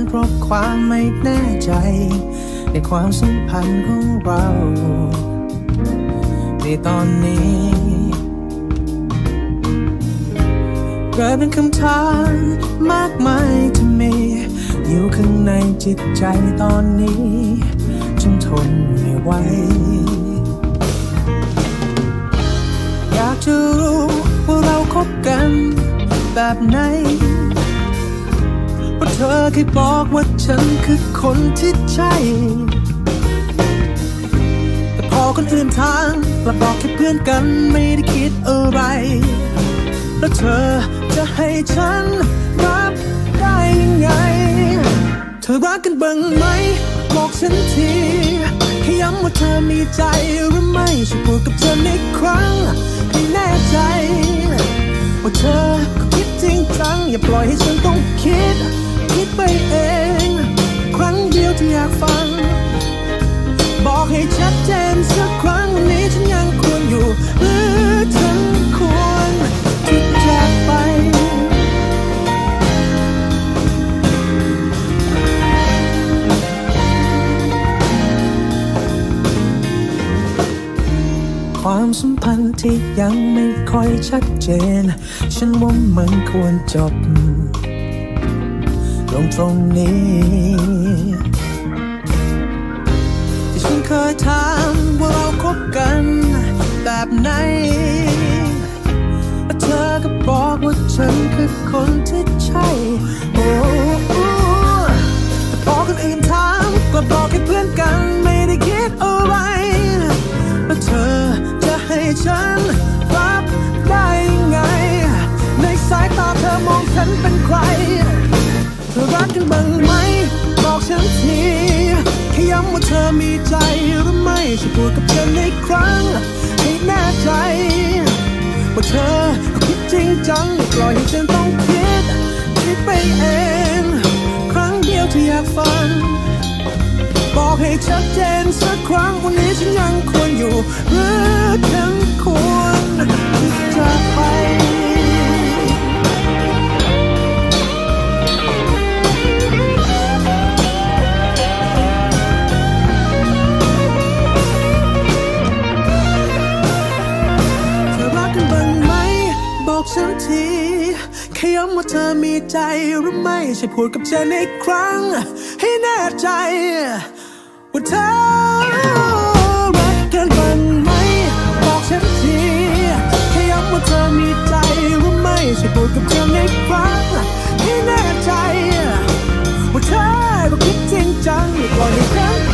เพราะความไม่แน่ใจในความสัมพันธ์ของเราในตอนนี้กลายเป็นคำถามมากมายที่มีอยู่ข้างในจิตใจตอนนี้ฉันทนไม่ไหวอยากจะรู้ว่าเราคบกันแบบไหนเพราะเธอเคยบอกว่าฉันคือคนที่ใช่แต่พอคนอื่นทางกลับบอกแค่เพื่อนกันไม่ได้คิดอะไรแล้วเธอจะให้ฉันรับได้ยังไงเธอรักกันบ้างไหมบอกฉันทีให้ย้ำว่าเธอมีใจหรือไม่ช่วยพูดกับฉันอีกครั้งให้แน่ใจว่าเธอก็คิดจริงจังอย่าปล่อยให้ฉันต้องคิดไปเองครั้งเดียวที่อยากฟังบอกให้ชัดเจนสักครั้งวันนี้ฉันยังควรอยู่หรือฉันควรที่จะไปความสัมพันธ์ที่ยังไม่ค่อยชัดเจนฉันว่ามันควรจบลงตรงนี้ที่ฉันเคยถามว่าเราคบกันแบบไหนเธอก็บอกว่าฉันคือคนที่ใช่โอ้แต่พอคนอื่นถามก็บอกแค่เพื่อนกันไม่ได้คิดอะไรแล้วเธอจะให้ฉันรับได้ยังไงในสายตาเธอมองฉันเป็นใครเธอรักกันบ้างไหมบอกฉันทีแค่ย้ำว่าเธอมีใจหรือไม่ช่วยพูดกับฉันอีกครั้งให้แน่ใจว่าเธอก็คิดจริงจังอย่าปล่อยให้ฉันต้องคิดไปเองครั้งเดียวที่อยากฟังบอกให้ชัดเจนสักครั้งวันนี้ฉันยังควรอยู่หรือฉันควรที่จะไปฉันทีแค่ย้ำว่าเธอมีใจหรือไม่ช่วยพูดกับฉันอีกครั้งให้แน่ใจว่าเธอรักกันบ้างไหมบอกฉันทีแค่ย้ำว่าเธอมีใจหรือไม่ช่วยพูดกับฉันอีกครั้งให้แน่ใจว่าเธอก็คิดจริงจังอย่าปล่อยให้ฉัน